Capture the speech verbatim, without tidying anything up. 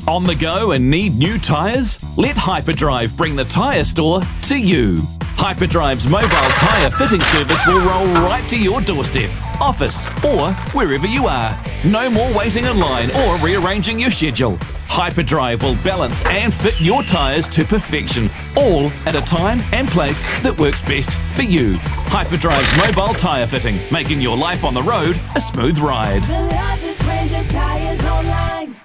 On the go and need new tyres? Let Hyperdrive bring the tyre store to you. Hyperdrive's mobile tyre fitting service will roll right to your doorstep, office, or wherever you are. No more waiting in line or rearranging your schedule. Hyperdrive will balance and fit your tyres to perfection, all at a time and place that works best for you. Hyperdrive's mobile tyre fitting, making your life on the road a smooth ride. The largest range of tyres online.